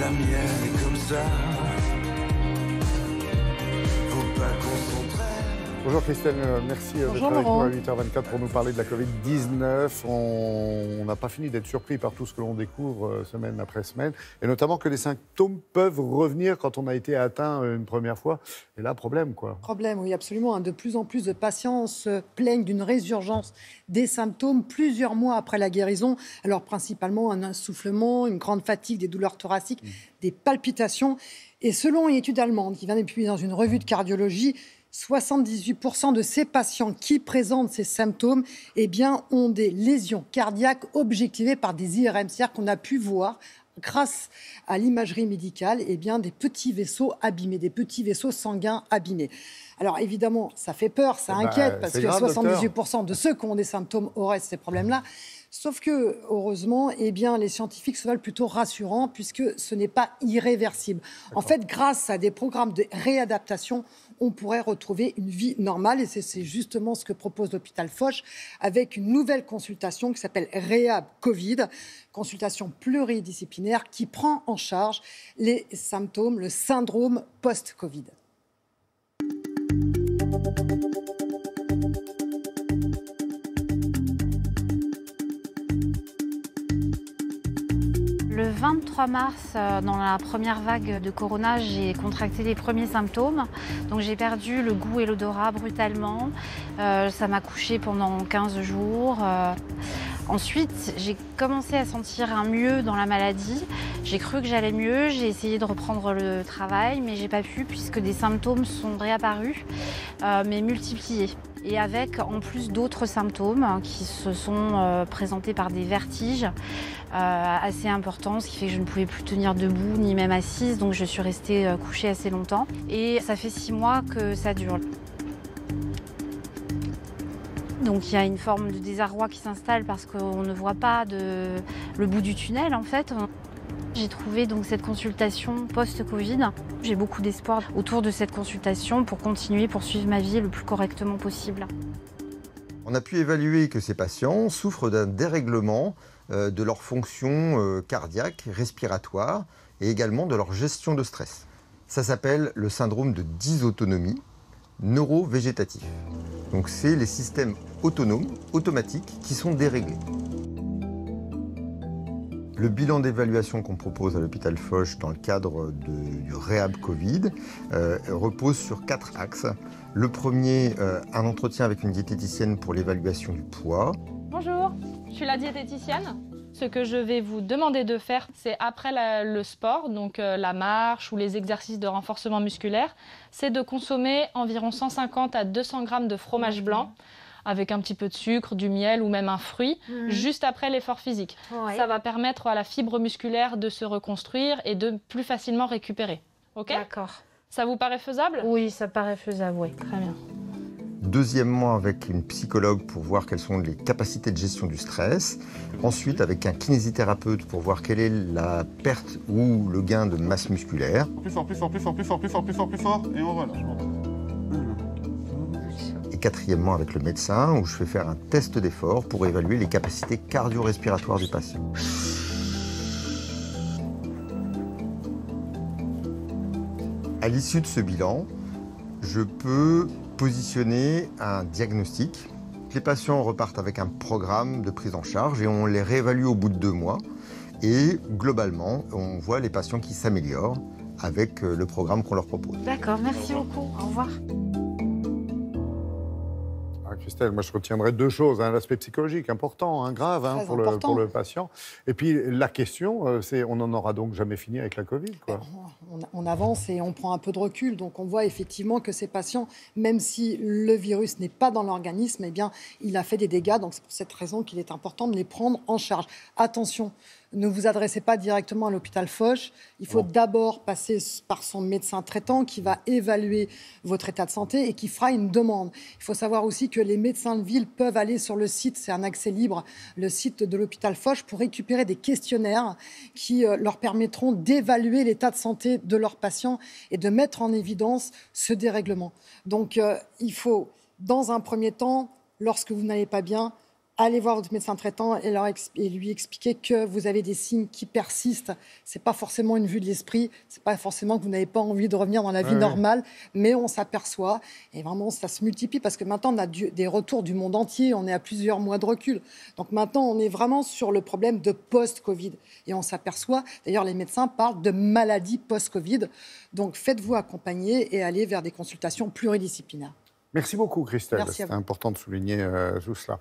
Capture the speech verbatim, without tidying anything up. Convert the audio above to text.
la mienne est comme ça. Faut pas qu'on s'entraîne. Bonjour Christelle, merci d'être Bonjour avec nous Laurent. à huit heures vingt-quatre pour nous parler de la covid dix-neuf. On n'a pas fini d'être surpris par tout ce que l'on découvre euh, semaine après semaine, et notamment que les symptômes peuvent revenir quand on a été atteint euh, une première fois. Et là, problème quoi. Problème, oui, absolument. De plus en plus de patients se plaignent d'une résurgence des symptômes plusieurs mois après la guérison. Alors principalement un essoufflement, une grande fatigue, des douleurs thoraciques, mmh. des palpitations. Et selon une étude allemande qui vient d'être publiée dans une revue de cardiologie, soixante-dix-huit pour cent de ces patients qui présentent ces symptômes eh bien, ont des lésions cardiaques objectivées par des I R M, c'est-à-dire qu'on a pu voir, grâce à l'imagerie médicale, eh bien, des petits vaisseaux abîmés, des petits vaisseaux sanguins abîmés. Alors évidemment, ça fait peur, ça bah, inquiète, parce que grave, soixante-dix-huit pour cent de ceux qui ont des symptômes auraient ces problèmes-là. Sauf que, heureusement, eh bien, les scientifiques se veulent plutôt rassurants, puisque ce n'est pas irréversible. D'accord. En fait, grâce à des programmes de réadaptation, on pourrait retrouver une vie normale. Et c'est, c'est justement ce que propose l'hôpital Foch, avec une nouvelle consultation qui s'appelle Réhab Covid, consultation pluridisciplinaire qui prend en charge les symptômes, le syndrome post-Covid. Le vingt-trois mars, dans la première vague de corona, j'ai contracté les premiers symptômes. Donc j'ai perdu le goût et l'odorat brutalement. Euh, ça m'a couché pendant quinze jours. Euh, ensuite, j'ai commencé à sentir un mieux dans la maladie. J'ai cru que j'allais mieux. J'ai essayé de reprendre le travail, mais j'ai pas pu puisque des symptômes sont réapparus, euh, mais multipliés. Et avec en plus d'autres symptômes qui se sont euh, présentés par des vertiges euh, assez importants, ce qui fait que je ne pouvais plus tenir debout ni même assise, donc je suis restée euh, couchée assez longtemps. Et ça fait six mois que ça dure. Donc il y a une forme de désarroi qui s'installe parce qu'on ne voit pas de, le bout du tunnel en fait. J'ai trouvé donc cette consultation post-Covid. J'ai beaucoup d'espoir autour de cette consultation pour continuer, pour suivre ma vie le plus correctement possible. On a pu évaluer que ces patients souffrent d'un dérèglement euh, de leur fonction euh, cardiaque, respiratoire et également de leur gestion de stress. Ça s'appelle le syndrome de dysautonomie neurovégétatif. Donc c'est les systèmes autonomes, automatiques, qui sont déréglés. Le bilan d'évaluation qu'on propose à l'hôpital Foch dans le cadre de, du Réhab Covid euh, repose sur quatre axes. Le premier, euh, un entretien avec une diététicienne pour l'évaluation du poids. Bonjour, je suis la diététicienne. Ce que je vais vous demander de faire, c'est après la, le sport, donc euh, la marche ou les exercices de renforcement musculaire, c'est de consommer environ cent cinquante à deux cents grammes de fromage blanc, avec un petit peu de sucre, du miel ou même un fruit, mmh. juste après l'effort physique. Ouais. Ça va permettre à la fibre musculaire de se reconstruire et de plus facilement récupérer. Ok ? D'accord. Ça vous paraît faisable ? Oui, ça paraît faisable, oui. Très bien. Deuxièmement, avec une psychologue pour voir quelles sont les capacités de gestion du stress. Ensuite, avec un kinésithérapeute pour voir quelle est la perte ou le gain de masse musculaire. Plus fort, plus fort, plus fort, plus fort, plus fort, plus fort, plus fort, et on relâche. Et quatrièmement, avec le médecin, où je fais faire un test d'effort pour évaluer les capacités cardio-respiratoires du patient. À l'issue de ce bilan, je peux positionner un diagnostic. Les patients repartent avec un programme de prise en charge et on les réévalue au bout de deux mois. Et globalement, on voit les patients qui s'améliorent avec le programme qu'on leur propose. D'accord, merci beaucoup. Au revoir. Christelle, moi je retiendrai deux choses, hein. L'aspect psychologique important, hein, grave hein, pour, important. Le, pour le patient. Et puis la question, c'est on n'en aura donc jamais fini avec la Covid, quoi. On, on avance et on prend un peu de recul, donc on voit effectivement que ces patients, même si le virus n'est pas dans l'organisme, eh bien, il a fait des dégâts, donc c'est pour cette raison qu'il est important de les prendre en charge. Attention, ne vous adressez pas directement à l'hôpital Foch. Il faut bon. d'abord passer par son médecin traitant qui va évaluer votre état de santé et qui fera une demande. Il faut savoir aussi que les médecins de ville peuvent aller sur le site, c'est un accès libre, le site de l'hôpital Foch, pour récupérer des questionnaires qui euh, leur permettront d'évaluer l'état de santé de leurs patients et de mettre en évidence ce dérèglement. Donc, euh, il faut, dans un premier temps, lorsque vous n'allez pas bien, allez voir votre médecin traitant et, leur exp- et lui expliquer que vous avez des signes qui persistent. Ce n'est pas forcément une vue de l'esprit, ce n'est pas forcément que vous n'avez pas envie de revenir dans la vie Ouais, normale, mais on s'aperçoit, et vraiment ça se multiplie, parce que maintenant on a du- des retours du monde entier, on est à plusieurs mois de recul. Donc maintenant on est vraiment sur le problème de post-Covid. Et on s'aperçoit, d'ailleurs les médecins parlent de maladie post-Covid. Donc faites-vous accompagner et allez vers des consultations pluridisciplinaires. Merci beaucoup, Christelle. Merci à C'est vous. important de souligner euh, tout cela.